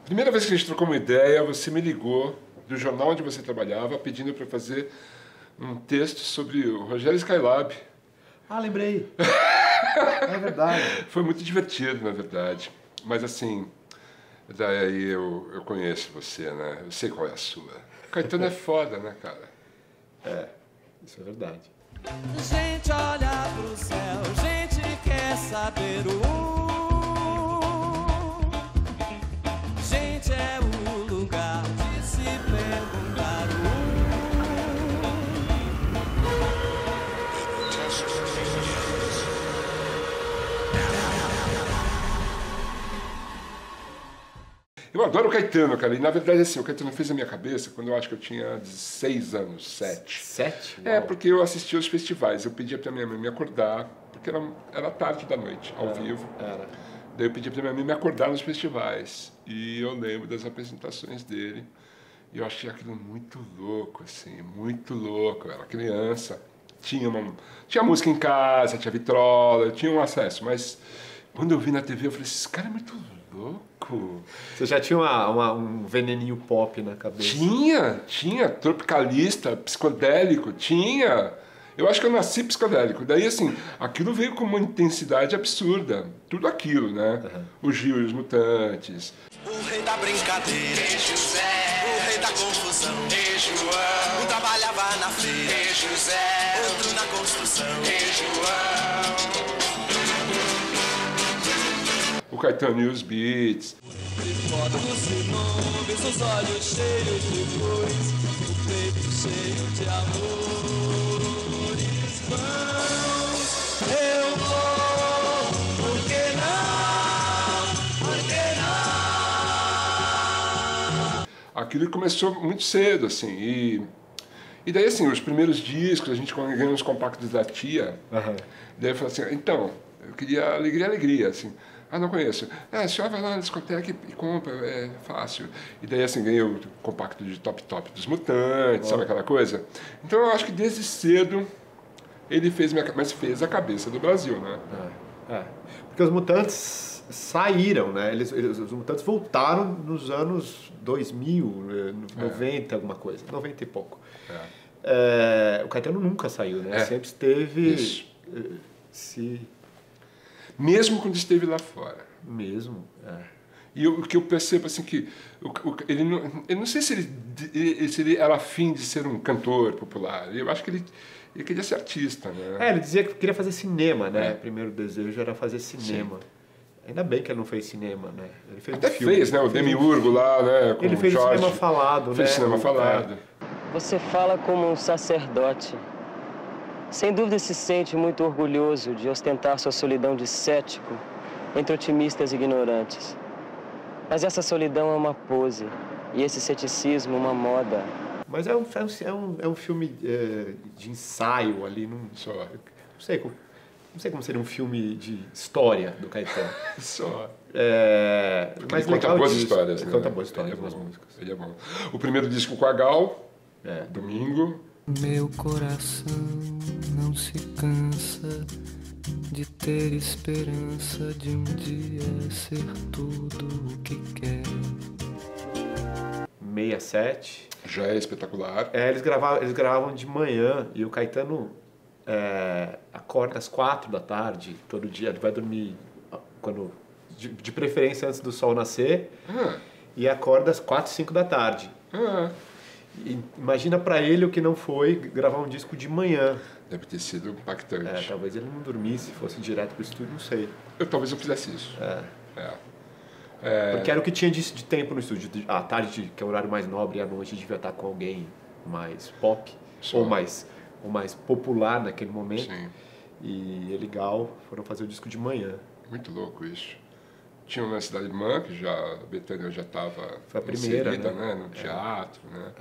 Primeira vez que a gente trocou uma ideia, você me ligou do jornal onde você trabalhava, pedindo para fazer um texto sobre o Rogério Skylab. Ah, lembrei. É verdade. Foi muito divertido, na verdade. Mas assim, daí eu conheço você, né? Eu sei qual é a sua. Caetano é foda, né, cara? É, isso é verdade. Gente olha pro céu, gente quer saber gente é o lugar de se perguntar Eu adoro o Caetano, cara. E na verdade, assim, o Caetano fez a minha cabeça quando eu acho que eu tinha 6 anos, 7. 7? É, porque eu assistia aos festivais. Eu pedia pra minha mãe me acordar, porque era tarde da noite, ao vivo. Era. Daí eu pedia pra minha mãe me acordar nos festivais. E eu lembro das apresentações dele. E eu achei aquilo muito louco, assim, muito louco. Eu era criança. Tinha música em casa, tinha vitrola, eu tinha um acesso. Mas quando eu vi na TV, eu falei, esse cara é muito louco. Você já tinha um veneninho pop na cabeça? Tinha. Tropicalista, psicodélico, tinha. Eu acho que eu nasci psicodélico. Daí, assim, aquilo veio com uma intensidade absurda. Tudo aquilo, né? O Gil e os Mutantes. o rei da brincadeira, José, o rei da confusão, João, um trabalhava na feira, José, outro na construção, João. O Caetano e os Beats. Fotos e nomes, os olhos cheios de cores, o peito cheio de amores. Vamos, eu vou, por que não? Por que não? Aquilo começou muito cedo, assim. E daí, assim, os primeiros discos, a gente ganhou os compactos da tia. Daí eu falei assim, então, eu queria alegria, assim. Ah, não conheço. A senhora vai lá na discoteca e compra, é fácil. E daí, assim, ganhei o compacto de Top dos Mutantes, sabe aquela coisa? Então, eu acho que desde cedo ele fez a cabeça do Brasil, né? Porque os Mutantes saíram, né? Os Mutantes voltaram nos anos 2000, 90, alguma coisa. 90 e pouco. O Caetano nunca saiu, né? Sempre esteve... Mesmo quando esteve lá fora. Mesmo, E o que eu percebo, assim, que ele não sei se ele era afim de ser um cantor popular. Eu acho que ele queria ser artista, né? Ele dizia que queria fazer cinema, né? O primeiro desejo era fazer cinema. Sim. Ainda bem que ele não fez cinema, né? Ele fez Até fez, né? O Demiurgo lá, né? Com ele fez o cinema falado, né? Fez cinema falado. Você fala como um sacerdote. Sem dúvida se sente muito orgulhoso de ostentar sua solidão de cético entre otimistas e ignorantes. Mas essa solidão é uma pose e esse ceticismo uma moda. Mas é um filme de ensaio ali, não sei como seria um filme de história do Caetano. Mas ele conta boas histórias, né? Ele conta boas histórias, boas músicas. Ele é bom. O primeiro disco com a Gal, Domingo. Meu coração não se cansa de ter esperança de um dia ser tudo o que quer. 67. Já é espetacular. Eles gravavam de manhã e o Caetano acorda às 4 da tarde, todo dia. Ele vai dormir de preferência antes do sol nascer e acorda às 4, 5 da tarde. Imagina pra ele o que não foi gravar um disco de manhã. Deve ter sido impactante. Talvez ele não dormisse, fosse direto pro estúdio, não sei. Talvez eu fizesse isso. Porque era o que tinha de tempo no estúdio. À tarde, que é o horário mais nobre, e à noite devia estar com alguém mais pop, ou mais popular naquele momento. Sim. E ele e Gal foram fazer o disco de manhã. Muito louco isso. Tinha uma Cidade Irmã, que a Bethânia já estava inserida, né? No teatro, né?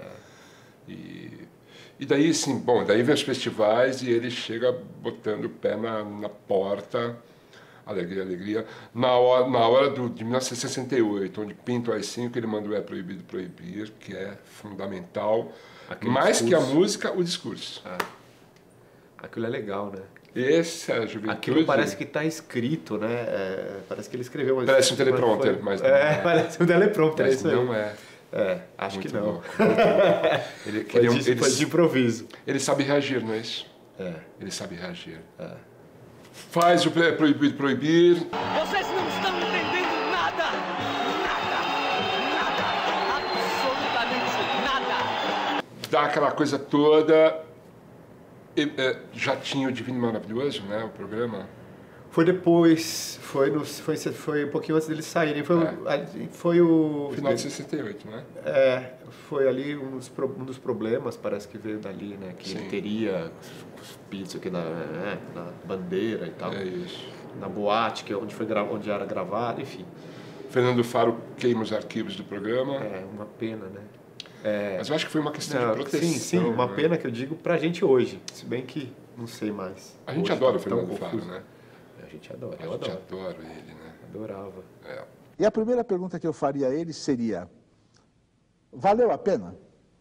E daí, assim, daí vem os festivais e ele chega botando o pé na porta, alegria, na hora de 1968, onde pinta o AI-5, ele manda o É Proibido Proibir, que é fundamental, mais que a música, o discurso. Aquilo é legal, né? Esse é a juventude. Aquilo parece que está escrito, né? Parece que ele escreveu... Parece um teleprompter, mas não é. Parece um teleprompter, Mas é isso aí. não é. Acho Muito que não. louco, muito louco. Foi de improviso. Ele sabe reagir, não é isso? Ele sabe reagir. Faz o proibir. Vocês não estão entendendo nada! Nada! Absolutamente nada! Dá aquela coisa toda. Já tinha o Divino Maravilhoso, né? O programa. Foi depois, foi um pouquinho antes deles saírem. Foi o... Final de 68, né? Foi ali um dos problemas, parece que veio dali, né? Que ele teria cuspido aqui na bandeira e tal. É isso. Na boate, que é onde era gravado, enfim. Fernando Faro queima os arquivos do programa. Uma pena, né? Mas eu acho que foi uma questão de proteção. Sim, uma pena que eu digo pra gente hoje. Se bem que não sei mais. A gente adora o Fernando Faro, né? A gente adora, eu adoro ele, né? Adorava. E a primeira pergunta que eu faria a ele seria: valeu a pena?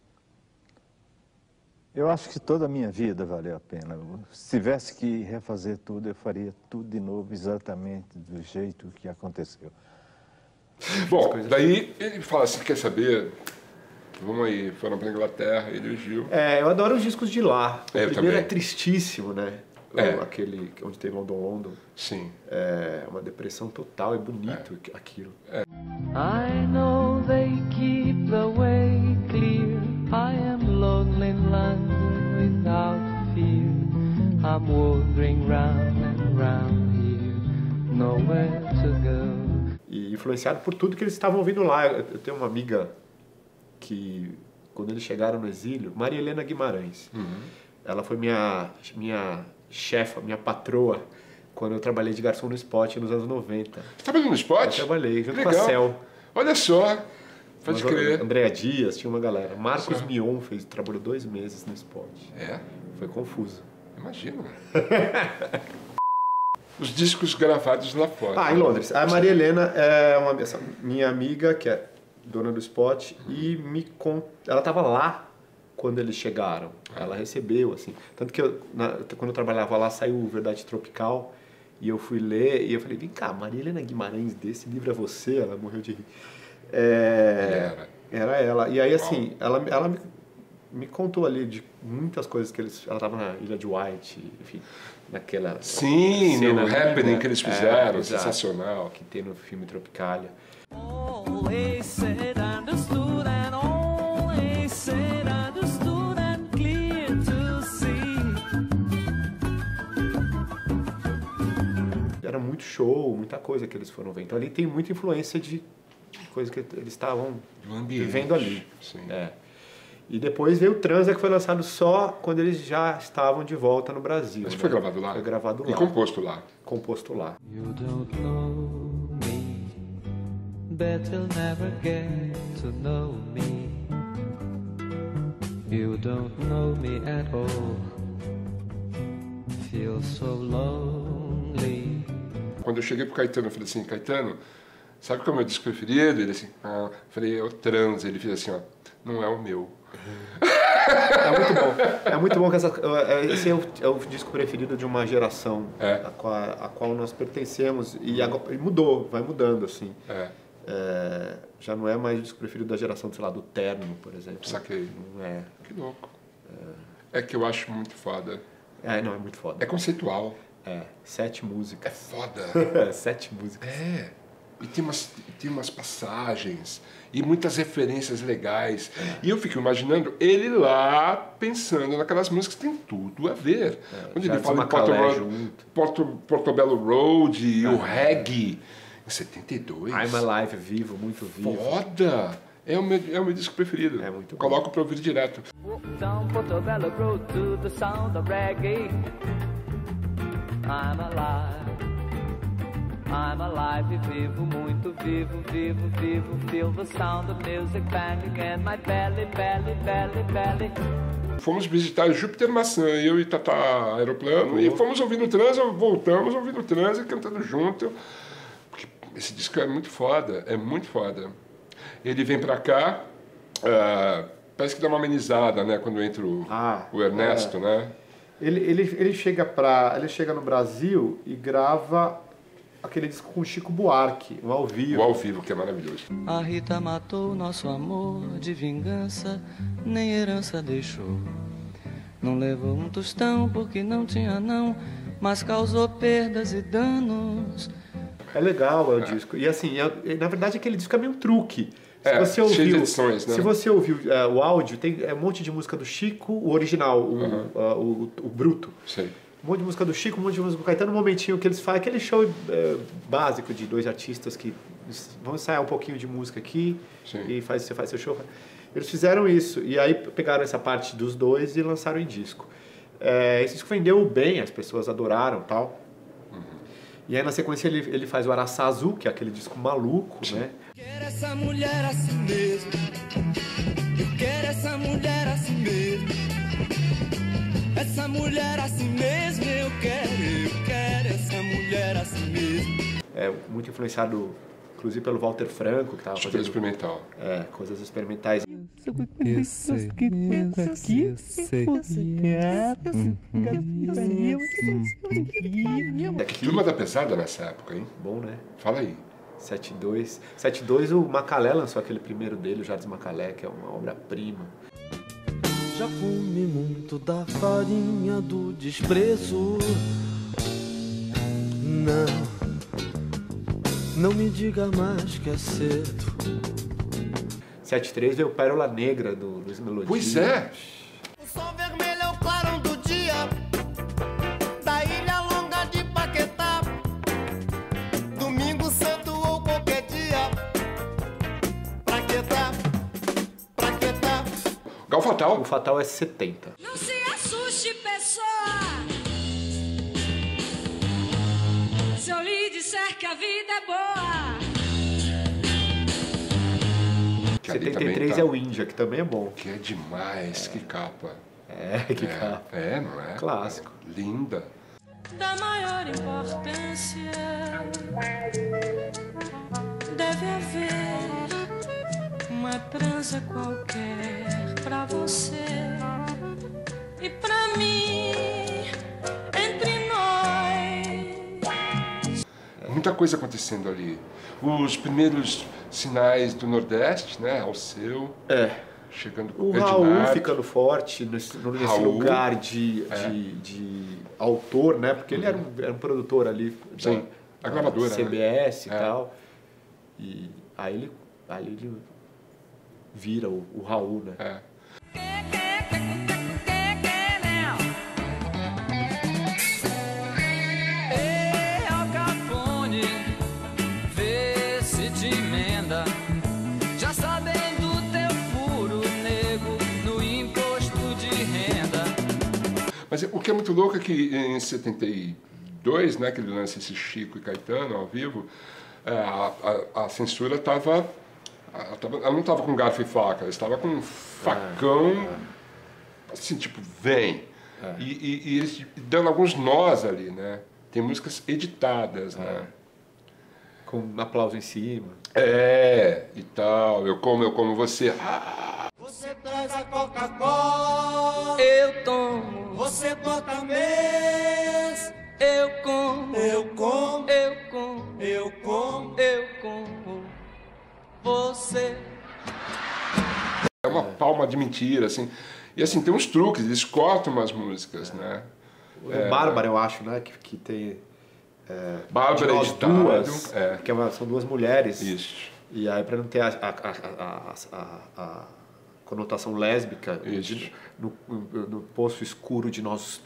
Eu acho que toda a minha vida valeu a pena. Se tivesse que refazer tudo, eu faria tudo de novo, exatamente do jeito que aconteceu. Bom, daí ele fala assim, quer saber? Vamos aí, foram para a Inglaterra, ele e o Gil. Eu adoro os discos de lá. O primeiro também. é tristíssimo, né? Aquele onde tem London. Sim. É uma depressão total, é bonito aquilo. I know they keep the way clear. I am lonely in London without fear. I'm wandering round and round here, nowhere to go. E influenciado por tudo que eles estavam ouvindo lá. Eu tenho uma amiga que, quando eles chegaram no exílio, Maria Helena Guimarães. Ela foi minha chefa, minha patroa, quando eu trabalhei de garçom no Spot nos anos 90. Você trabalhou no Spot? Eu trabalhei, junto Legal. com a Cel. Olha só, pode crer. Andréa Dias, tinha uma galera. Marcos Mion trabalhou 2 meses no Spot. Foi confuso. Imagina. Os discos gravados lá fora. Em Londres. A Maria Helena é essa minha amiga, que é dona do Spot, e ela estava lá quando eles chegaram. Ela recebeu, assim. Tanto que quando eu trabalhava lá, saiu Verdade Tropical, e eu fui ler, e eu falei, vem cá, Maria Helena Guimarães, desse livro é você? Ela morreu de rir. Era ela. E aí, assim, ela me contou ali de muitas coisas que ela estava na Ilha de White, enfim, naquela... Sim, no Happening que eles fizeram, exato, sensacional. Que tem no filme Tropicalia. Always said understood and always said understood and clear to see. Era muito show, muita coisa que eles foram ver. Então ali tem muita influência de coisas que eles estavam vivendo ali. Sim. E depois veio o Transa, que foi lançado só quando eles já estavam de volta no Brasil. Mas foi gravado lá? Foi gravado lá. E composto lá? Composto lá. You don't know me, bet you'll never get to know me. You don't know me at all, feel so lonely. Quando eu cheguei pro Caetano, eu falei assim, Caetano, sabe qual é o meu disco preferido? Ele assim, eu falei, é o Transa. Ele fez assim, ó, não é o meu. É muito bom. É muito bom que esse é o disco preferido de uma geração a qual nós pertencemos. E agora, mudou, vai mudando, assim. Já não é mais o disco preferido da geração, sei lá, do Terno, por exemplo. Saquei. Não é. Que louco. É que eu acho muito foda. Não, é muito foda. É conceitual. 7 É músicas. foda. 7 músicas. E tem umas passagens e muitas referências legais. E eu fico imaginando ele lá pensando naquelas músicas que tem tudo a ver. Onde ele fala em Portobello Road e o reggae. Em 72. I'm Alive, vivo, muito vivo. Foda! É o meu disco preferido. É muito bom. Coloco pra ouvir direto. Walk down Portobello Road to the sound of reggae. I'm alive, vivo, muito vivo, vivo, vivo. Feel the sound of music banging in my belly, belly, belly, belly. Fomos visitar Júpiter Maçã, eu e Tata Aeroplano, e fomos ouvindo Transa, voltamos ouvindo Transa, cantando junto. Porque esse disco é muito foda, é muito foda. Ele vem pra cá, parece que dá uma amenizada, né, quando entra o Ernesto, né? Ele chega no Brasil e grava aquele disco com o Chico Buarque, um ao vivo. O ao vivo, que é maravilhoso. A Rita matou nosso amor de vingança, nem herança deixou. Não levou um tostão porque não tinha não, mas causou perdas e danos. É legal o disco. E assim, na verdade aquele disco é meio truque. Cheio de edições, né? Se você ouviu o áudio, tem um monte de música do Chico, o original, o bruto. Sei. Um monte de música do Chico, um monte de música do Caetano, um momentinho que eles fazem, aquele show básico de dois artistas que vão ensaiar um pouquinho de música aqui. Sim. E você faz seu show. Eles fizeram isso, e aí pegaram essa parte dos dois e lançaram em disco. Esse disco vendeu bem, as pessoas adoraram e tal. E aí na sequência ele faz o Araçá Azul, que é aquele disco maluco, né? Eu quero essa mulher assim mesmo. Eu quero essa mulher assim mesmo. Essa mulher assim mesmo, eu quero essa mulher assim mesmo. É muito influenciado, inclusive, pelo Walter Franco, que estava fazendo... experimental. Coisas experimentais. Eu sei que você quer. Turma da Pesada nessa época, hein? Bom, né? Fala aí. 72. 72, o Macalé lançou aquele primeiro dele, o Jardim Macalé, que é uma obra-prima. Já comi muito da farinha do desprezo. Não me diga mais que é cedo. 73 veio Pérola Negra do Luiz Melodia. Pois é. O sol vermelho é o clarão do dia, da ilha longa de Paquetá. Domingo santo ou qualquer dia, Paquetá. Gal Fatal. O Fatal é 70. Não se assuste, pessoa, se eu lhe disser que a vida é boa. 73 tá... é o Índia, que também é bom. Que é demais, que capa. Que capa. Não é? Clássico. Linda. Da maior importância deve haver uma transa qualquer pra você e pra mim, entre nós. Muita coisa acontecendo ali. Os primeiros sinais do Nordeste, né? Alceu. Chegando com o Raul ficando forte nesse lugar de autor, né? Porque ele era um produtor ali. Sim. A gravadora, CBS e tal. E aí ele vira o Raul, né? Já sabendo teu furo, nego, no imposto de renda. Mas o que é muito louco é que em 72, né, que ele lança esse Chico e Caetano ao vivo, a censura ela não estava com garfo e faca, ela estava com um facão, assim, tipo, vem. E eles dando alguns nós ali, né? Tem músicas editadas, né? Com um aplauso em cima. E tal. Eu como você. Você traz a Coca-Cola, eu tomo. Você bota mês, eu como. Eu como, eu como. Eu como, eu como. Você. É uma palma de mentira, assim. E assim, tem uns truques, eles cortam umas músicas, né? O Bárbara, eu acho, né? Que tem... Bárbara editado, duas, que são duas mulheres. Isso. E aí, para não ter a conotação lésbica, no poço escuro de nós.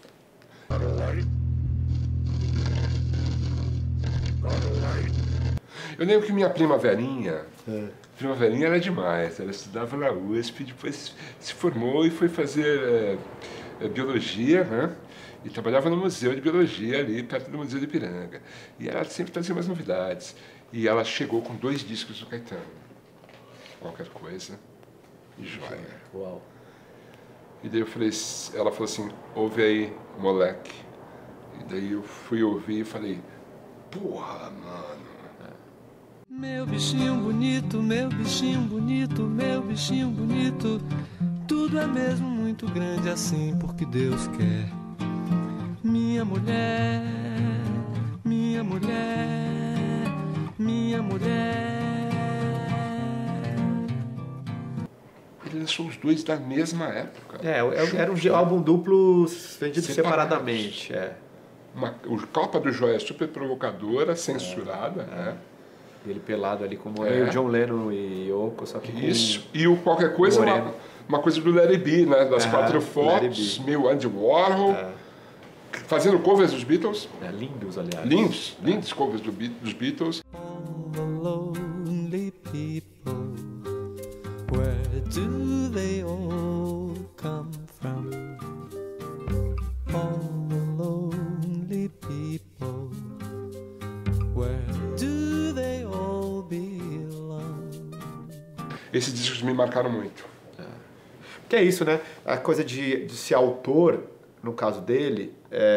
Eu lembro que minha prima Verinha era demais. Ela estudava na USP, depois se formou e foi fazer biologia, né? E trabalhava no Museu de Biologia ali, perto do Museu de Ipiranga. E ela sempre trazia umas novidades. E ela chegou com 2 discos do Caetano. Qualquer coisa. E joia. Uau. E daí ela falou assim, ouve aí, moleque. E daí eu fui ouvir e falei, porra, mano. Meu bichinho bonito, meu bichinho bonito, meu bichinho bonito. Tudo é mesmo muito grande assim porque Deus quer. Minha mulher, minha mulher, minha mulher. Ele lançou os dois da mesma época. Era um álbum duplo vendido separadamente. O Capa do Joia super provocadora, censurada. Né? Ele pelado ali como o John Lennon e Yoko, só que isso. E o qualquer coisa, uma coisa do Let It Be, né? Das 4 fotos, meio Andy Warhol. Fazendo covers dos Beatles. Lindos, aliás. Lindos covers dos Beatles. All the lonely people, where do they all come from? All the lonely people, where do they all belong? Esses discos me marcaram muito. Que é isso, né? A coisa de ser autor, no caso dele,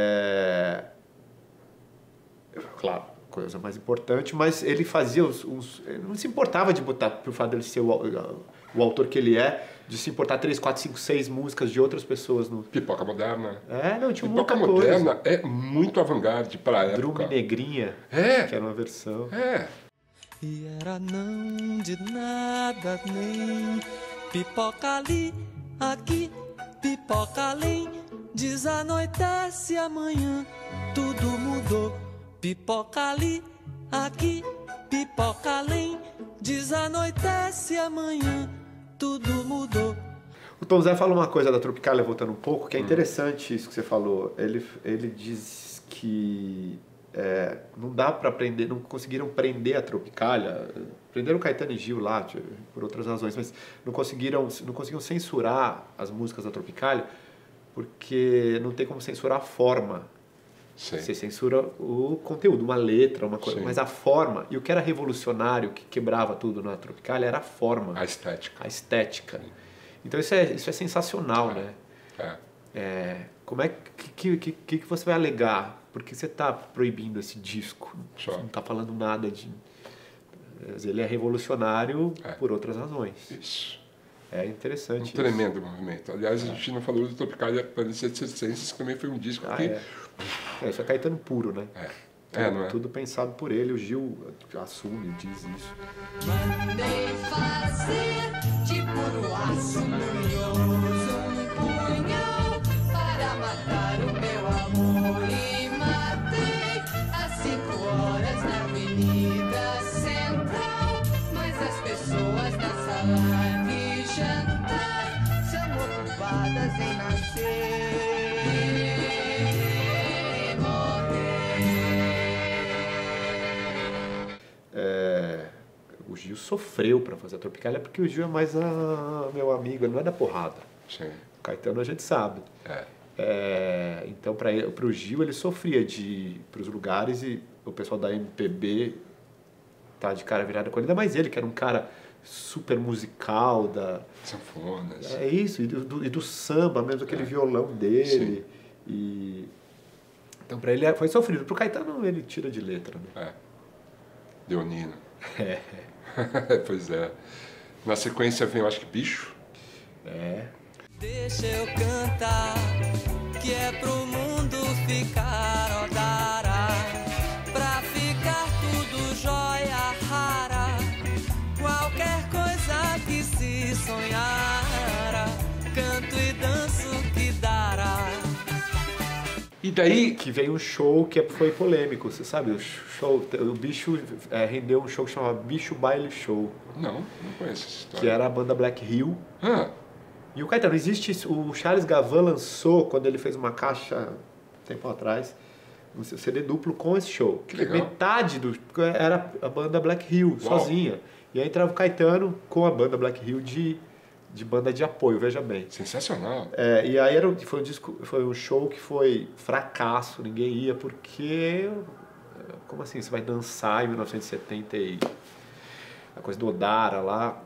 claro, coisa mais importante, mas ele fazia ele não se importava de botar, por fato dele ser o autor que ele é, de se importar 3, 4, 5, 6 músicas de outras pessoas no... Pipoca Moderna. Não, tinha Pipoca muita Moderna coisa. é muito avant-garde pra época. Drum e Negrinha, que era uma versão. E era não de nada nem pipoca ali, aqui, pipoca além. Desanoitece amanhã, tudo mudou. Pipoca ali, aqui, pipoca além. Desanoitece amanhã, tudo mudou. O Tom Zé fala uma coisa da Tropicália, voltando um pouco, que é interessante isso que você falou. Ele diz que não dá para prender, não conseguiram prender a Tropicália. Prenderam Caetano e Gil lá, por outras razões, mas não conseguiram censurar as músicas da Tropicália, porque não tem como censurar a forma. Sim. Você censura o conteúdo, uma letra, uma coisa, mas a forma. E o que era revolucionário, que quebrava tudo na Tropicália, era a forma. A estética. A estética. Então isso é sensacional, né? Como é que você vai alegar? Porque você está proibindo esse disco. Você não está falando nada de... Ele é revolucionário por outras razões. Isso. É interessante. Tremendo movimento. Aliás, a gente não falou do Tropicália Planecenses, que também foi um disco que... Isso é Caetano puro, né? Não é? Tudo pensado por ele. O Gil assume, diz isso. Mandei fazer de puro aço manhoso um punhal para matar o meu amor. E matei às 5 horas na Avenida Central. Mas as pessoas da sala de jantar são ocupadas em nascer. O Gil sofreu para fazer a Tropicália porque o Gil é mais meu amigo, ele não é da porrada. Sim. O Caetano a gente sabe. Então para o Gil ele sofria de ir para os lugares e o pessoal da MPB tá de cara virada com ele, ainda mais ele que era um cara super musical da sanfonas. É isso, e do samba mesmo, aquele violão dele. Então para ele foi sofrido. Pro Caetano ele tira de letra, né? Leonino. Pois é. Na sequência vem, eu acho que Bicho. Deixa eu cantar, que é pro mundo ficar odara, pra ficar tudo jóia rara, qualquer coisa que se sonhara, canto e danço que dará. E daí... Que veio um show que foi polêmico, você sabe? O Bicho rendeu um show que chamava Bicho Baile Show. Não conheço essa história. Que era a banda Black Hill. E o Caetano, o Charles Gavan lançou, quando ele fez uma caixa, tempo atrás, um CD duplo com esse show. Que legal. Metade era a banda Black Hill, sozinha. E aí entrava o Caetano com a banda Black Hill de banda de apoio, veja bem. Sensacional. E aí foi um show que foi fracasso, ninguém ia, porque... Como assim, você vai dançar em 1970 e... A coisa do Odara lá...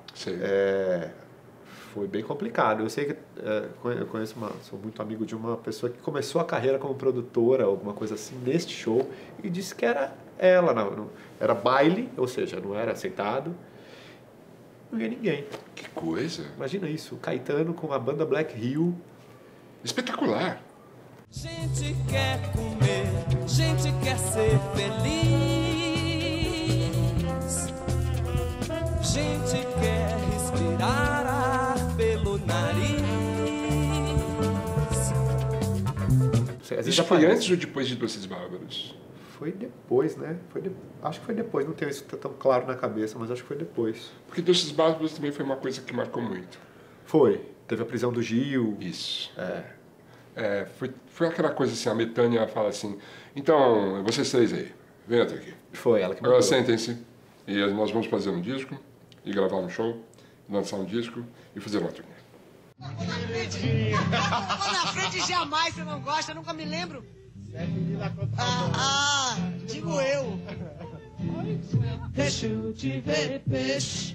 Foi bem complicado. Eu sei que eu conheço sou muito amigo de uma pessoa que começou a carreira como produtora, alguma coisa assim, neste show, e disse que era ela, era baile, ou seja, não era aceitado, não ia ninguém. Que coisa! Imagina isso, o Caetano com a banda Black Hill. Espetacular! Gente quer comer, gente quer ser feliz. Gente quer respirar ar pelo nariz. Isso foi antes ou depois de Doces Bárbaros? Foi depois, né? Acho que foi depois, não tenho isso tão claro na cabeça, mas acho que foi depois. Porque Doces Bárbaros também foi uma coisa que marcou muito. Foi. Teve a prisão do Gil. Isso. Foi aquela coisa assim, a Betânia fala assim, então, vocês três aí, vem até aqui. Foi ela que Agora mandou. sentem-se e nós vamos fazer um disco, e gravar um show, lançar um disco e fazer uma turnê. Na frente jamais você não gosta, eu nunca me lembro. Digo eu. Deixa eu te ver, peixe.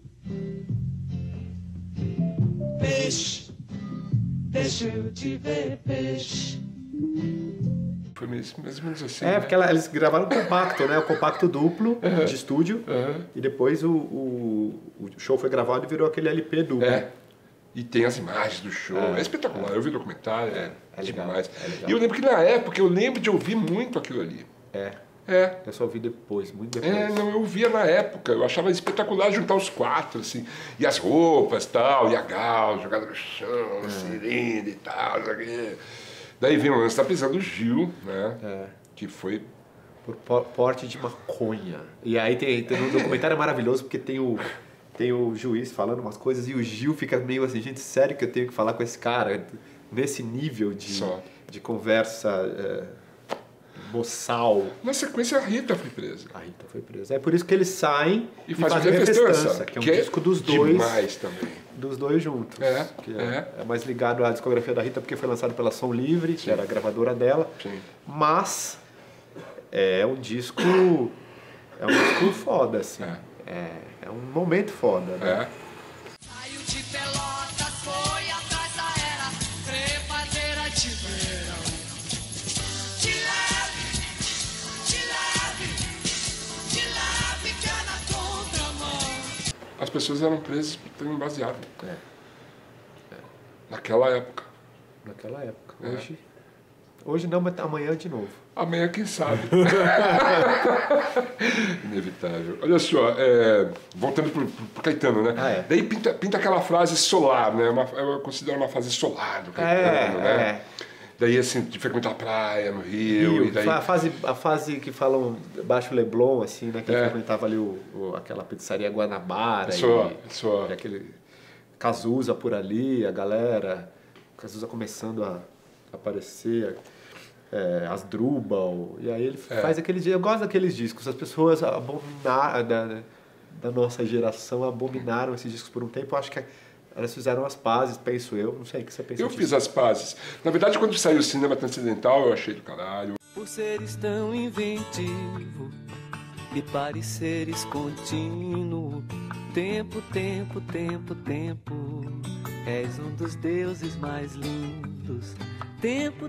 Peixe. Deixa eu te ver, peixe. Foi mais ou menos assim. Porque eles gravaram um compacto, né? O compacto duplo de estúdio. E depois o show foi gravado e virou aquele LP duplo. E tem as imagens do show. É espetacular. Eu vi o documentário. É demais. Legal. E eu lembro que na época, eu lembro de ouvir muito aquilo ali. Eu só ouvi depois, muito depois. Não, eu via na época. Eu achava espetacular juntar os quatro, assim. E as roupas, tal, e a Gal jogada no chão, assim, linda e tal, não sei o quê. Daí vem o lance da prisão do Gil, né? Que foi... Por porte de maconha. E aí tem um documentário maravilhoso, porque tem o juiz falando umas coisas e o Gil fica meio assim, gente, sério que eu tenho que falar com esse cara? Nesse nível de conversa boçal. Na sequência, a Rita foi presa. A Rita foi presa. É por isso que eles saem e fazem Refestança, que é um disco dos dois. Demais também. Dos dois juntos. É mais ligado à discografia da Rita, porque foi lançado pela Som Livre, que era a gravadora dela. Sim. Mas é um disco foda, assim. É um momento foda, né? Saiu de Pelotas, foi atrás da era trepadeira de verão. De leve, que é na contramão. As pessoas eram presas por terem baseado. Naquela época. Hoje não, mas amanhã de novo. Amanhã, quem sabe? Inevitável. Olha só, voltando pro Caetano, né? Daí pinta aquela frase solar, né? Eu considero uma frase solar do Caetano, né? Daí, assim, de frequentar a praia no Rio. E daí... a fase que falam Baixo Leblon, assim, né? Que frequentava ali aquela pizzaria Guanabara. E aquele Cazuza por ali, a galera. Cazuza começando a aparecer... Asdrubal, e aí ele faz aqueles discos. Eu gosto daqueles discos. As pessoas da nossa geração abominaram esses discos por um tempo. Eu acho que elas fizeram as pazes, penso eu. Não sei o que você pensa Eu disso. fiz as pazes. Na verdade, quando saiu o Cinema Transcendental, eu achei do caralho. Por seres tão inventivo e pareceres contínuo, tempo, és um dos deuses mais lindos. Tempo.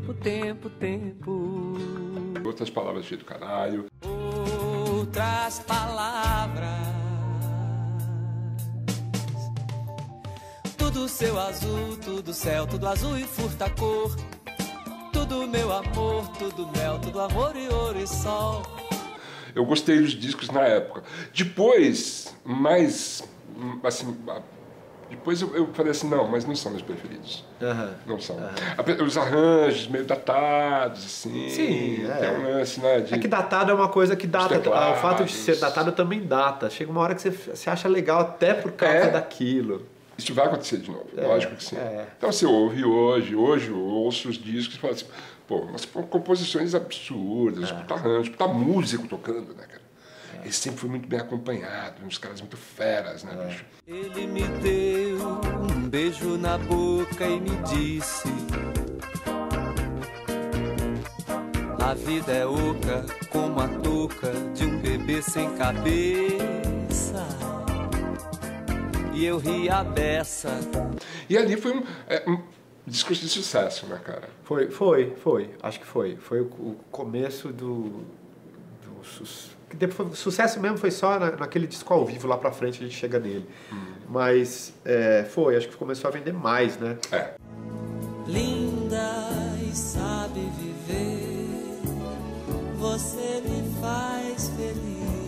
Outras palavras achei do caralho. Outras palavras. Tudo seu azul, tudo céu, tudo azul e furta cor. Tudo meu amor, tudo mel, tudo amor e ouro e sol. Eu gostei dos discos na época. Depois, assim... Depois eu falei assim, não, mas não são meus preferidos. Não são. Os arranjos meio datados, assim. Sim, tem um lance, né? É que datado é uma coisa que data. O fato de ser datado também data. Chega uma hora que você acha legal até por causa daquilo. Isso vai acontecer de novo, lógico que sim. Então você ouve hoje eu ouço os discos e falo assim, pô, mas composições absurdas, puta arranjo, puta músico tocando, né, cara? Ele sempre foi muito bem acompanhado, uns caras muito feras, né, bicho? Ele me deu um beijo na boca e me disse: a vida é oca como a touca de um bebê sem cabeça. E eu ri a beça. E ali foi um discurso de sucesso, né, cara? Foi. Acho que foi. Foi o começo do o sucesso mesmo foi só naquele disco ao vivo, lá pra frente a gente chega nele. Mas acho que começou a vender mais, né? Linda e você me faz feliz.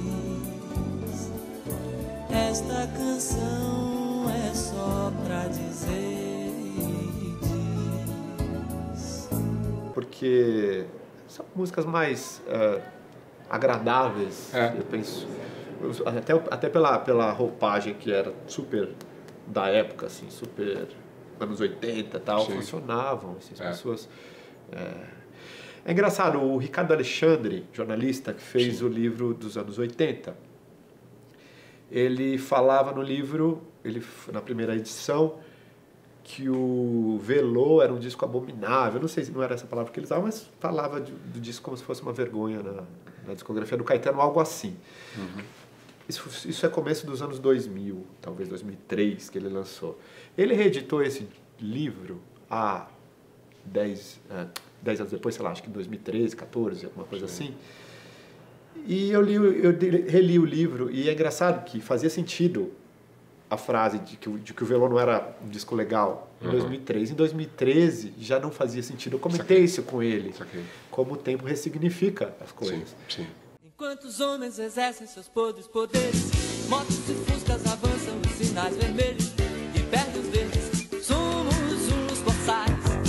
Esta canção é só pra dizer e diz. Porque são músicas mais agradáveis, eu penso. Até pela roupagem que era super da época, assim, super anos 80 e tal, funcionavam. Assim, as pessoas... É engraçado, o Ricardo Alexandre, jornalista, que fez o livro dos anos 80, ele falava no livro, na primeira edição, que o Velô era um disco abominável. Não sei se não era essa palavra que ele usava, mas falava do disco como se fosse uma vergonha na discografia do Caetano, algo assim. Uhum. Isso é começo dos anos 2000, talvez 2003, que ele lançou. Ele reeditou esse livro há 10 anos depois, sei lá, acho que 2013, 14, alguma coisa assim. E eu reli o livro, e é engraçado que fazia sentido a frase de que o Velô não era um disco legal em 2003. Em 2013 já não fazia sentido. Eu comentei isso com ele, como o tempo ressignifica as coisas. Sim. Enquanto os homens exercem seus podres poderes, motos e fuscas avançam nos sinais vermelhos e perdem os verdes, somos uns boçais.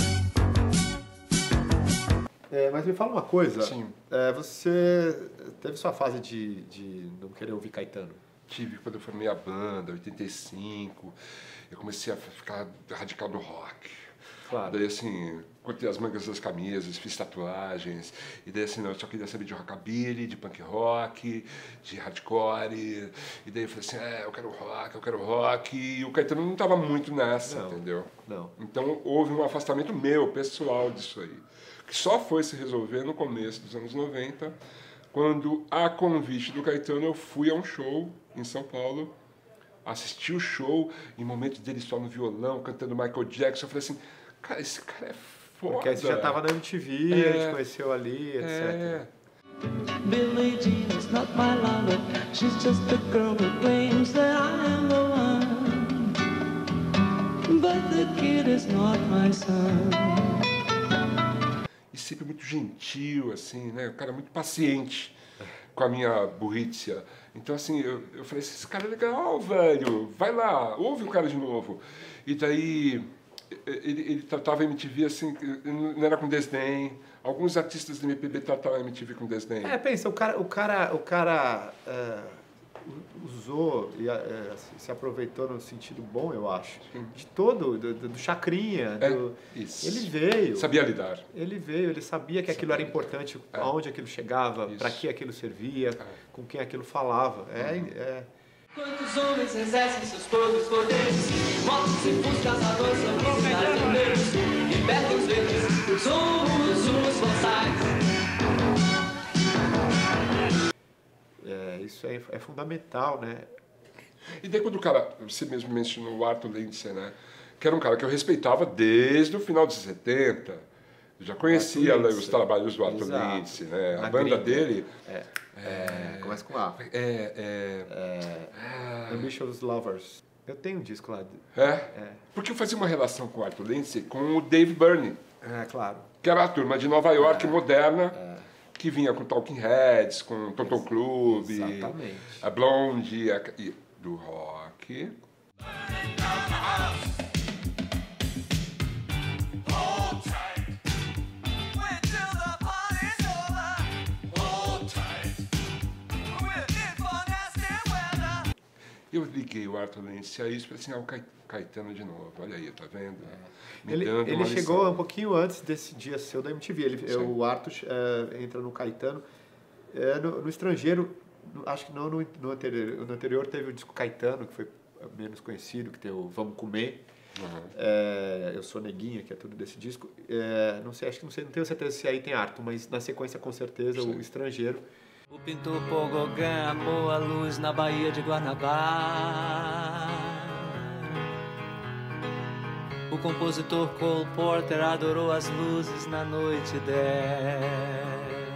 Mas me fala uma coisa, você teve sua fase de não querer ouvir Caetano? Tive quando eu formei a banda, 85, eu comecei a ficar radical do rock. Claro. Daí assim, cortei as mangas das camisas, fiz tatuagens, e daí assim, eu só queria saber de rockabilly, de punk rock, de hardcore, e daí eu falei assim, eu quero rock, e o Caetano não estava muito nessa, entendeu? Não. Então houve um afastamento meu, pessoal, disso aí, que só foi se resolver no começo dos anos 90, quando, a convite do Caetano, eu fui a um show em São Paulo, assisti o show, em momentos dele só no violão, cantando Michael Jackson, eu falei assim, cara, esse cara é foda. Porque aí você já estava na MTV, a gente conheceu ali, etc. Billie Jean is not my lover, she's just a girl who claims that I am the one, but the kid is not my son. E sempre muito gentil, assim, né? O cara muito paciente com a minha burrícia. Então, assim, eu falei assim, esse cara é legal, velho, vai lá, ouve o cara de novo. E daí, ele tratava a MTV assim, não era com desdém. Alguns artistas da MPB tratavam a MTV com desdém. Pensa, o cara usou e se aproveitou no sentido bom, eu acho, de todo, do Chacrinha. Isso. Ele veio. Sabia lidar. Ele veio, ele sabia que aquilo era importante, aonde aquilo chegava, para que aquilo servia, com quem aquilo falava. Quantos homens exercem seus podres poderes, motos e fuscas avançam nos sinais vermelhos e perdem os verdes, somos os boçais. Isso é fundamental, né? E daí quando o cara, você mesmo mencionou o Arthur Lindsay, né? Que era um cara que eu respeitava desde o final dos 70. Eu já conhecia os trabalhos do Arthur Lindsay, né? A banda dele... Começa com A. Ambitious Lovers. Eu tenho um disco lá. Porque eu fazia uma relação com o Arthur Lindsay com o Dave Burney. Claro. Que era a turma de Nova York moderna, que vinha com Talking Heads, com Tonton Club, a Blonde, do rock. Eu liguei o Arthur Lindsay a isso e falei assim, o Caetano de novo, olha aí, tá vendo? Ele chegou um pouquinho antes desse dia seu da MTV. O Arthur entra no Caetano. No estrangeiro, acho que não no anterior. No anterior teve o disco Caetano, que foi menos conhecido, que tem o Vamos Comer. Eu Sou Neguinha, que é tudo desse disco. Não tenho certeza se aí tem Arthur, mas na sequência, com certeza, o estrangeiro. O pintor Pogogã amou a luz na Baía de Guanabara. O compositor Cole Porter adorou as luzes na noite dela.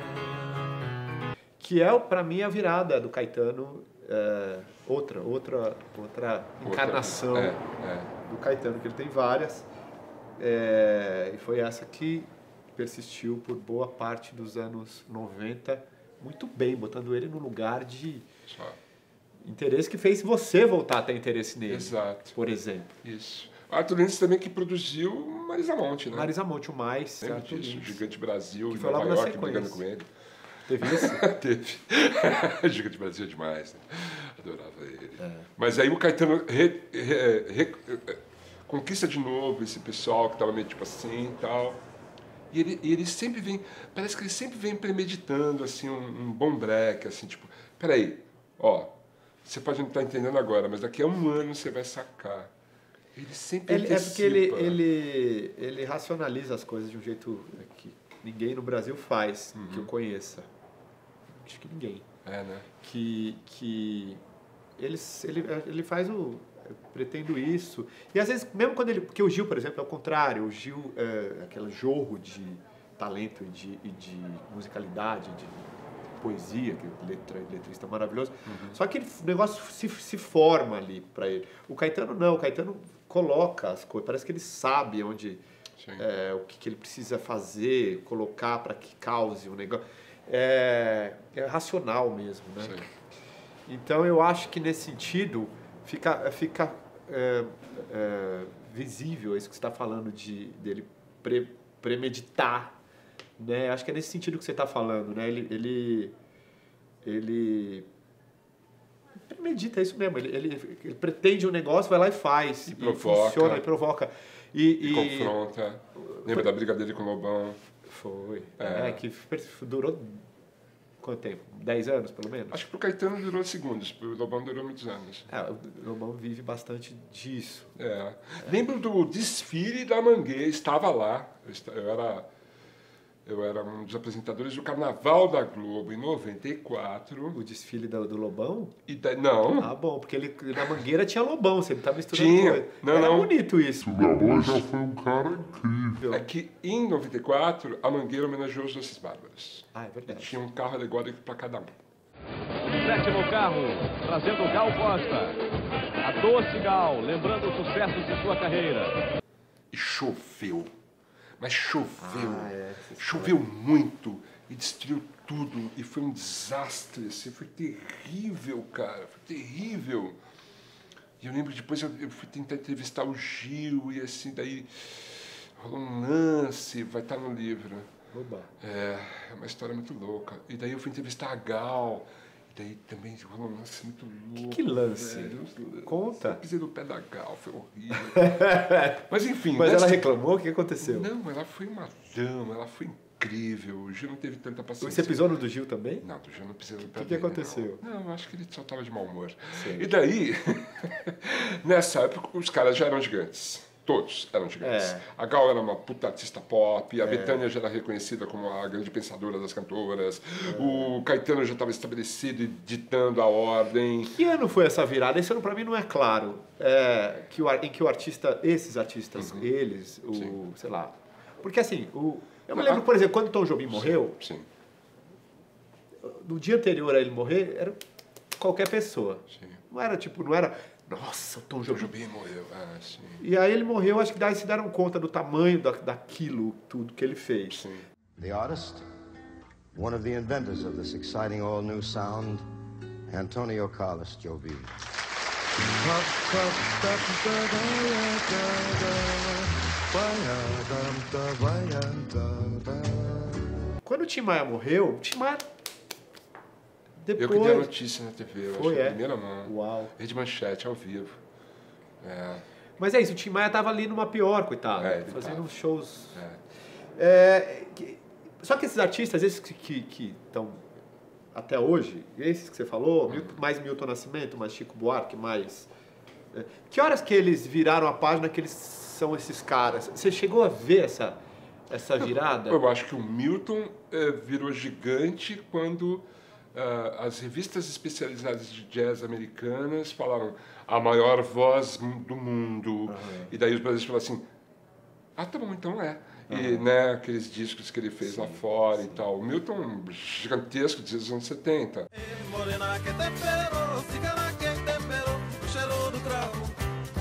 Que é, pra mim, a virada do Caetano, outra encarnação do Caetano, que ele tem várias. E foi essa que persistiu por boa parte dos anos 90 muito bem, botando ele no lugar de interesse que fez você voltar a ter interesse nele. Exato. Por exemplo. Isso. Arthur Lins também que produziu Marisa Monte, né? Marisa Monte, o mais. Lembra disso? Gigante Brasil, que em foi Nova logo York, brigando com ele. Teve isso? Teve. Gigante Brasil é demais, né? Adorava ele. Mas aí o Caetano conquista de novo esse pessoal que estava meio tipo assim e tal. E ele sempre vem, parece que ele sempre vem premeditando assim um bom break, assim, tipo, peraí, ó, você pode não estar entendendo agora, mas daqui a um ano você vai sacar. Ele sempre É porque ele racionaliza as coisas de um jeito que ninguém no Brasil faz, que eu conheça. Acho que ninguém. É, né? Que ele faz o... Eu pretendo isso. E às vezes, mesmo quando ele... Porque o Gil, por exemplo, é o contrário. O Gil é aquele jorro de talento e de musicalidade, de poesia, que letrista maravilhoso. Só que o negócio se forma ali para ele. O Caetano não. O Caetano coloca as coisas. Parece que ele sabe onde... o que ele precisa fazer, colocar para que cause um negócio. É racional mesmo, né? Sim. Então eu acho que nesse sentido fica visível isso que você está falando dele premeditar, né? Acho que é nesse sentido que você está falando, né? Ele premedita, é isso mesmo. Ele pretende um negócio, vai lá e faz. E provoca. Funciona, e provoca. E confronta. Lembra da briga dele com o Lobão? Foi. Que durou quanto tempo? 10 anos, pelo menos? Acho que pro Caetano durou segundos, pro Lobão durou muitos anos. O Lobão vive bastante disso. Lembro do desfile da Mangueira, estava lá. Eu era um dos apresentadores do Carnaval da Globo em 94. O desfile do Lobão? Não. Ah, bom, porque na Mangueira tinha Lobão, você não estava misturando coisa. Era bonito isso. O Lobão já foi um cara incrível. É que em 94 a Mangueira homenageou os Doces Bárbaros. É verdade. E tinha um carro alegórico para cada um. 7º carro, trazendo o Gal Costa. A Doce Gal, lembrando os sucessos de sua carreira. E choveu. Mas choveu muito e destruiu tudo e foi um desastre, assim, foi terrível, cara, foi terrível. E eu lembro que depois eu fui tentar entrevistar o Gil e assim, daí rolou um lance, vai estar no livro. Oba. É uma história muito louca. E daí eu fui entrevistar a Gal, e daí também rolou um lance muito louco. Que lance? Conta. Eu pisei no pé da Gal, foi horrível. Mas enfim. Mas ela reclamou? O que aconteceu? Não, ela foi uma dama, ela foi incrível. O Gil não teve tanta paciência. Você pisou no do Gil também? Não, do Gil não pisei no pé dele. O que aconteceu? Não, acho que ele só estava de mau humor. Sim. E daí, nessa época, os caras já eram gigantes. Todos eram gigantes. A Gal era uma puta artista pop, a Bethânia já era reconhecida como a grande pensadora das cantoras, o Caetano já estava estabelecido e ditando a ordem. Que ano foi essa virada? Esse ano pra mim não é claro. Em que o artista, esses artistas, eles, sei lá... Porque assim, eu me lembro, por exemplo, quando o Tom Jobim morreu, no dia anterior a ele morrer, era qualquer pessoa. Não era... Nossa, o Tom Jobim morreu. Sim. E aí ele morreu, acho que daí se deram conta do tamanho daquilo, tudo que ele fez. Sim. The artist, one of the inventors of this exciting all-new sound, Antonio Carlos Jobim. Quando o Tim Maia morreu, o Tim Maia... Depois... Eu que dei a notícia na TV, eu acho, primeira mão. Uau. Rede Manchete, ao vivo. Mas é isso, o Tim Maia tava ali numa pior, coitado. Fazendo uns shows... Só que esses artistas, esses que estão até hoje, esses que você falou, mais Milton Nascimento, mais Chico Buarque, mais... Que horas que eles viraram a página que eles são esses caras? Você chegou a ver essa virada? Eu acho que o Milton virou gigante quando... as revistas especializadas de jazz americanas falaram a maior voz do mundo. E daí os brasileiros falaram assim, tá bom, então é. E né, aqueles discos que ele fez lá fora e tal. O Milton, gigantesco, dos anos 70. Morena que temperou, cigana que temperou, o cheiro do cravo.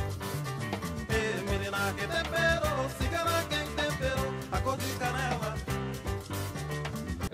Menina que temperou, cigana que temperou, a cor de canela.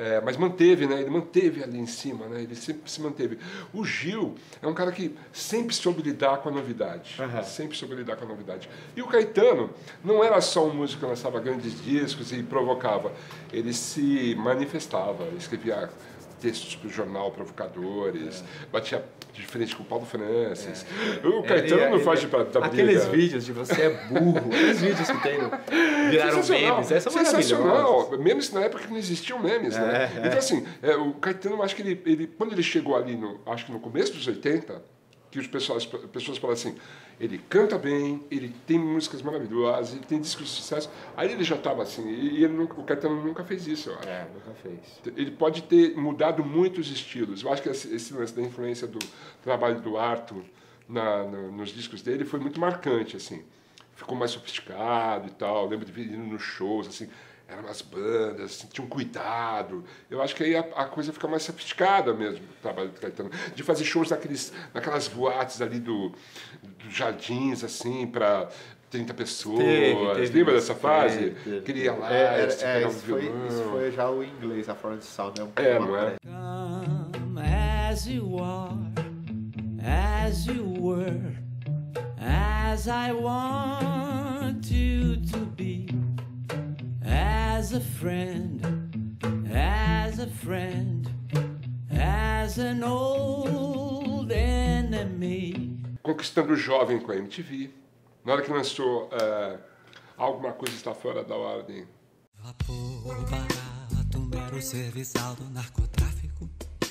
Mas manteve, né? Ele manteve ali em cima, né? Ele sempre se manteve. O Gil é um cara que sempre soube lidar com a novidade. Sempre soube lidar com a novidade. E o Caetano não era só um músico que lançava grandes discos e provocava. Ele se manifestava, escrevia textos para o jornal Provocadores, batia de frente com o Paulo Francis. O Caetano não faz da briga. Aqueles vídeos de você é burro, aqueles vídeos que tem viraram memes, são sensacional. Memes na época que não existiam memes, né? Então assim, o Caetano, acho que ele quando ele chegou ali, acho que no começo dos 80, que as pessoas falam assim, ele canta bem, ele tem músicas maravilhosas, ele tem discos de sucesso. Aí ele já estava assim, e o Caetano nunca fez isso, eu acho. Nunca fez. Ele pode ter mudado muitos estilos. Eu acho que esse lance da influência do trabalho do Arthur nos discos dele foi muito marcante, assim. Ficou mais sofisticado e tal. Eu lembro de vir indo nos shows, assim, eram umas bandas, assim, tinha um cuidado. Eu acho que aí a coisa fica mais sofisticada mesmo, o trabalho do Caetano. De fazer shows naquelas boates ali dos jardins, assim, para 30 pessoas. Lembra dessa fase? Que ele ia lá, pegava um violão. Isso foi já o inglês, a forma de sound. Não é? Come as you are, as you were, as I want you to be. As a friend, as an old enemy. Conquistando o jovem com a MTV. Na hora que lançou Alguma Coisa Está Fora da Ordem. Vapor barato, mero serviçal do narcotráfico.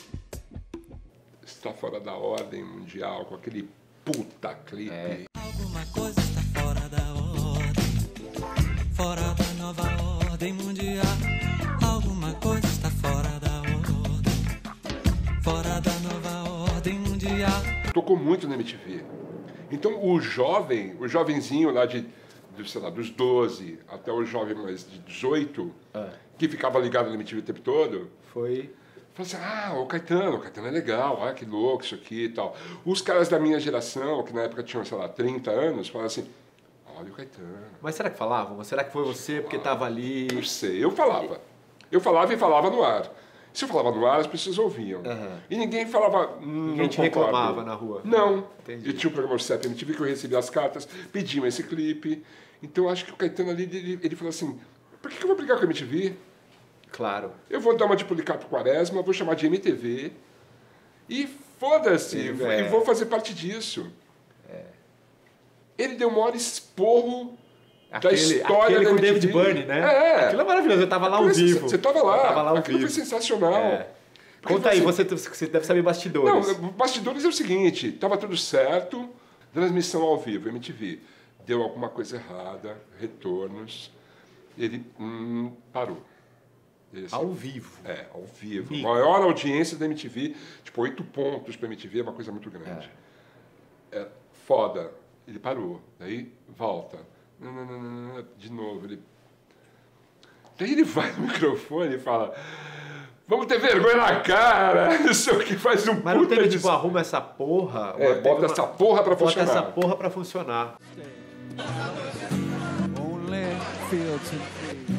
Está Fora da Ordem Mundial, com aquele puta clipe. Alguma coisa está fora da ordem, fora da nova ordem mundial. Alguma coisa está fora da ordem, fora da nova ordem mundial. Tocou muito na MTV. Então o jovenzinho lá sei lá, dos 12 até o jovem mais de 18, que ficava ligado na MTV o tempo todo, falou assim, o Caetano é legal, que louco isso aqui e tal. Os caras da minha geração, que na época tinham, sei lá, 30 anos, falaram assim, olha o Caetano. Mas será que falavam? Ou será que foi você porque estava ali? Não sei, eu falava. Eu falava e falava no ar. Se eu falava no ar, as pessoas ouviam. E ninguém falava... Ninguém te reclamava na rua? Não. Entendi. Eu tinha um programa de CEP MTV que eu recebia as cartas, pediam esse clipe. Então acho que o Caetano ali, ele falou assim, por que eu vou brigar com a MTV? Claro. Eu vou dar uma de Policarpo Quaresma, vou chamar de MTV e foda-se, e vou fazer parte disso. Ele deu o maior esporro da história da com o MTV. David Byrne, né? Aquilo é maravilhoso, eu estava lá ao vivo. Você estava lá, eu tava lá ao aquilo vivo. foi sensacional. Conta aí, você deve saber bastidores. Não, bastidores é o seguinte, estava tudo certo, transmissão ao vivo, MTV. Deu alguma coisa errada, retornos, ele parou. Ele, assim, ao vivo? Ao vivo. Maior audiência da MTV, tipo 8 pontos para a MTV, é uma coisa muito grande. Foda. Ele parou, daí volta. De novo, daí ele vai no microfone e fala, vamos ter vergonha na cara, não sei o que, faz um Mas não teve, tipo, arruma essa porra. Bota essa porra pra funcionar. Bota essa porra pra funcionar. Only feel to be.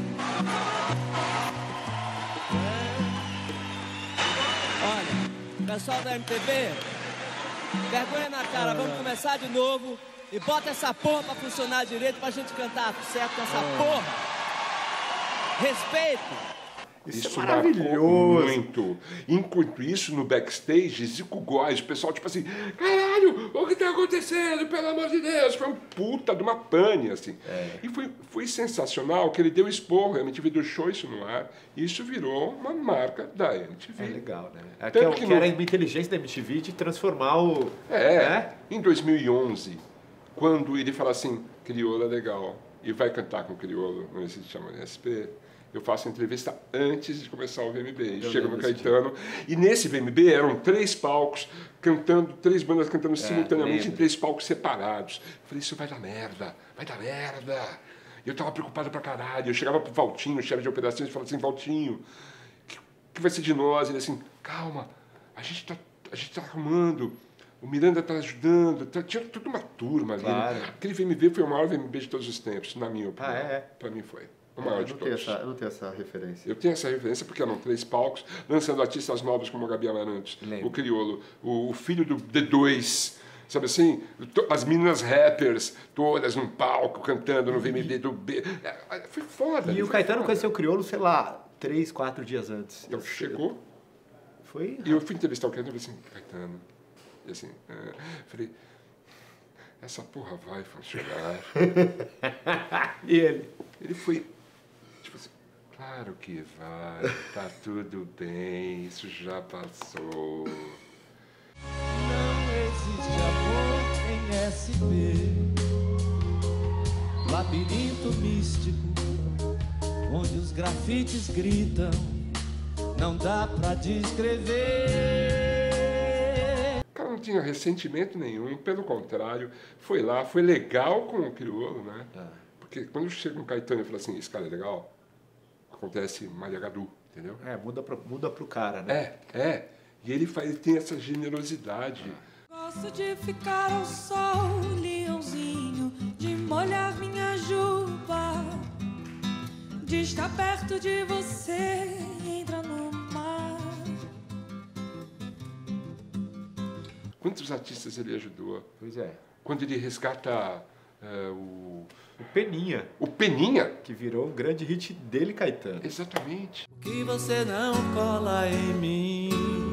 Olha, pessoal da MTV, vergonha na cara, vamos começar de novo e bota essa porra pra funcionar direito pra gente cantar certo com essa porra. Respeito. Isso é maravilhoso. Muito. Enquanto isso, no backstage, Zico Góes, o pessoal tipo assim, caralho, o que tá acontecendo, pelo amor de Deus? Foi um puta de uma pane, assim. E foi sensacional que ele deu esporro, a MTV deixou isso no ar, e isso virou uma marca da MTV. É legal, né? Que era uma inteligência da MTV de transformar o... Em 2011, quando ele fala assim, crioulo é legal, e vai cantar com o crioulo, não se chama NSP, eu faço a entrevista antes de começar o VMB. Chego no Caetano. E nesse VMB eram 3 palcos, cantando, 3 bandas cantando simultaneamente em 3 palcos separados. Eu falei, isso vai dar merda, vai dar merda. E eu tava preocupado pra caralho. Eu chegava pro Valtinho, chefe de operações, e falava assim, Valtinho, o que vai ser de nós? Ele assim, calma, a gente tá arrumando. O Miranda tá ajudando. Tinha toda uma turma ali. Claro. Aquele VMB foi o maior VMB de todos os tempos, na minha opinião. Pra mim foi. O maior de todos. Eu não tenho essa referência. Eu tenho essa referência porque eram 3 palcos, lançando artistas novos como o Gabi Amarantos, o Criolo, o filho do D2, sabe assim? As meninas rappers, todas num palco, cantando no VMB do B. Foi foda. E o Caetano conheceu o Criolo, sei lá, 3, 4 dias antes. Então chegou. Foi? E eu fui entrevistar o Caetano e falei assim, Caetano. E assim, falei, essa porra vai chegar. E ele? Ele foi, tipo assim, claro que vai, tá tudo bem, isso já passou. Não existe amor em SP, labirinto místico, onde os grafites gritam, não dá pra descrever. O cara não tinha ressentimento nenhum, pelo contrário, foi lá, foi legal com o Criolo, né? Porque quando chega um Caetano e fala assim, esse cara é legal, acontece Maria Gadu, entendeu? Muda pro cara, né? E ele tem essa generosidade. Gosto de ficar ao sol, leãozinho, de molhar minha juba, de estar perto de você, entra no mar. Quantos artistas ele ajudou? Pois é. Quando ele resgata o Peninha. O Peninha? Que virou um grande hit dele, Caetano. Exatamente. Que você não cola em mim.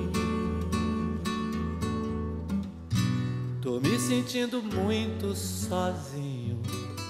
Tô me sentindo muito sozinho.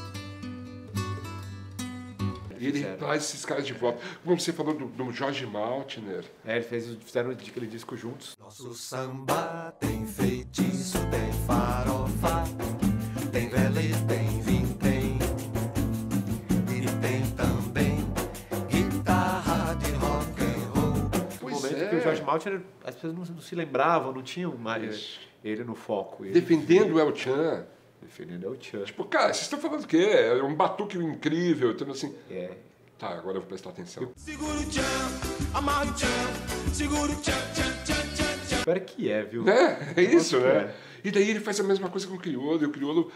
E ele traz esses caras de volta. Como você falou do Jorge Maltner. Eles fizeram aquele disco juntos. Nosso samba tem feitiço, tem farofa, tem velê, tem vintém. E tem também guitarra de rock and roll. No momento que o Jorge Maltner, as pessoas não se lembravam, não tinham mais ele no foco. Defendendo o El Chan. Defendendo o El Chan. Tipo, cara, vocês estão falando o quê? É um batuque incrível. Então, assim... Tá, agora eu vou prestar atenção. Segura o tchan, amarra o tchan, segura o tchan, tchan, tchan, tchan, tchan. Espera que viu? É isso, né? E daí ele faz a mesma coisa com o Criolo, e o Criolo...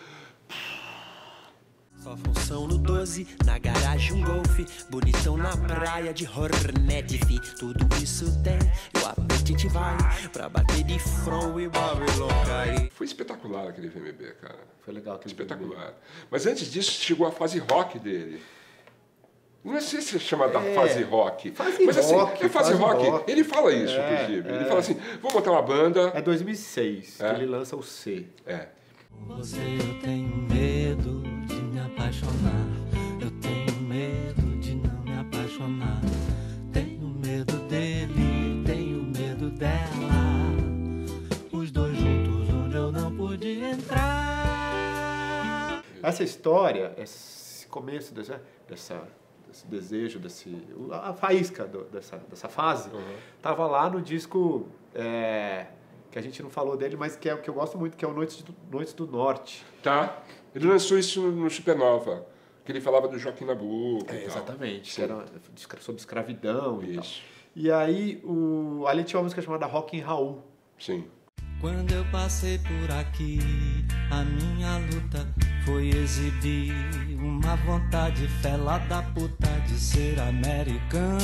Só função no 12, na garagem um golfe, bonitão na praia de Hornet, fi. Tudo isso tem, e o apetite vai pra bater de front e Babylon cair. Foi espetacular aquele VMB, cara. Foi legal aquele espetacular. VMB. Mas antes disso, chegou a fase rock dele. Não sei se chama da fase rock. Mas assim, é fase rock. Ele fala isso, inclusive. Ele fala assim, vou botar uma banda... É 2006 que ele lança o C. Você eu tenho medo de me apaixonar. Eu tenho medo de não me apaixonar. Tenho medo dele, tenho medo dela. Os dois juntos onde eu não pude entrar. Essa história, esse começo desse desejo, a faísca dessa fase, tava lá no disco que a gente não falou dele, mas que eu gosto muito, que é o Noites do Norte. Tá. Ele lançou isso no Supernova, que ele falava do Joaquim Nabuco. Exatamente. Que era sobre escravidão e tal. E aí, ali tinha uma música chamada Rock and Raul. Sim. Quando eu passei por aqui, a minha luta foi exibir uma vontade fela da puta de ser americano.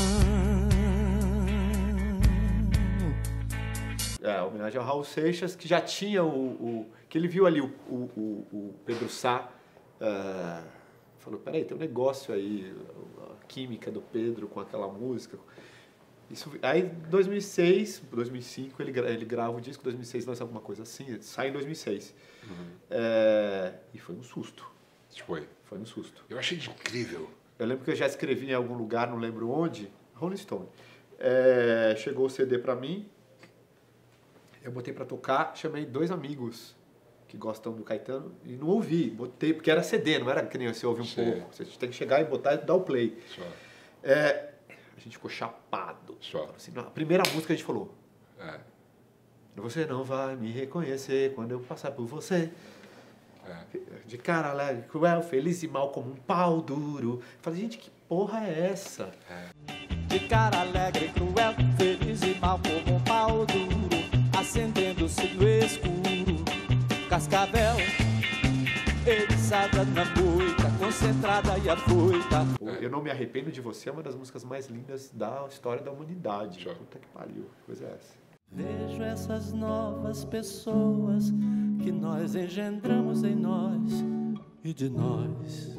Homenagem ao Raul Seixas, que já tinha que ele viu ali o Pedro Sá, falou, peraí, tem um negócio aí, a química do Pedro com aquela música. Aí, 2006, 2005, ele grava o disco, 2006 lança alguma coisa assim, sai em 2006. E foi um susto. Foi um susto. Eu achei incrível. Eu lembro que eu já escrevi em algum lugar, não lembro onde, Rolling Stone. Chegou o CD pra mim, eu botei pra tocar, chamei 2 amigos que gostam do Caetano e não ouvi, botei, porque era CD, não era que nem você ouve um pouco. Você tem que chegar e botar e dar o play. A gente ficou chapado. Assim, a primeira música a gente falou. Você não vai me reconhecer quando eu passar por você. De cara alegre, cruel, feliz e mal como um pau duro. Eu falei, gente, que porra é essa? De cara alegre, cruel, feliz e mal como um pau duro, acendendo-se no escuro. Cascavel, eriçada na moita, concentrada e afoita. Eu Não Me Arrependo de Você é uma das músicas mais lindas da história da humanidade. Puta que pariu, que coisa é essa? Vejo essas novas pessoas que nós engendramos em nós e de nós.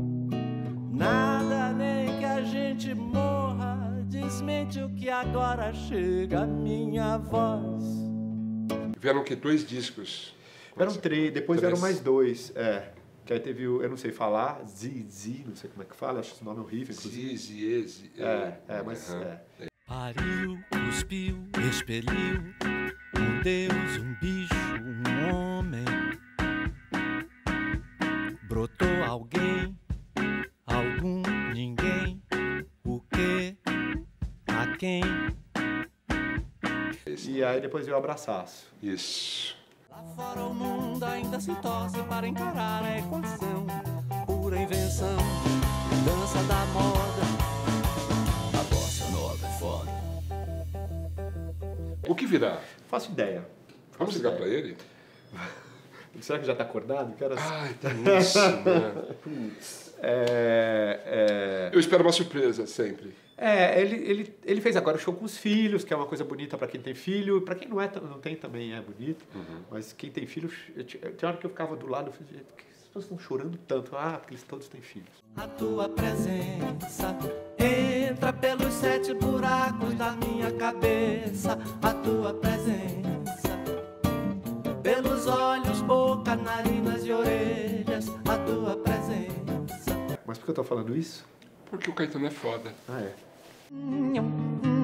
Nada nem que a gente morra desmente o que agora chega a minha voz. Vieram o quê? 2 discos? Eram 3, depois vieram mais 2. Que aí teve o Eu Não Sei Falar, Zizi, não sei como é que fala, acho esse nome horrível, inclusive. Zizi. Pariu, cuspiu, expeliu, um Deus, um bicho, um homem. Brotou alguém, algum, ninguém, o quê, a quem. E aí depois veio o Abraçaço. Isso. Lá fora o mundo ainda se torce para encarar a equação, pura invenção, dança da moda. A bossa nova é foda. O que virá? Faço ideia. Vamos ligar pra ele? Será que já tá acordado? Ai, tem isso, né? Putz. Eu espero uma surpresa sempre. Ele fez agora o show com os filhos, que é uma coisa bonita para quem tem filho. Para quem não tem também é bonito. Mas quem tem filhos... Tinha hora que eu ficava do lado, eu falei, por que as pessoas estão chorando tanto? Porque eles todos têm filhos. A tua presença entra pelos 7 buracos da minha cabeça. A tua presença pelos olhos, boca, narinas e orelhas. A tua presença. Mas por que eu tô falando isso? Porque o Caetano é foda. É.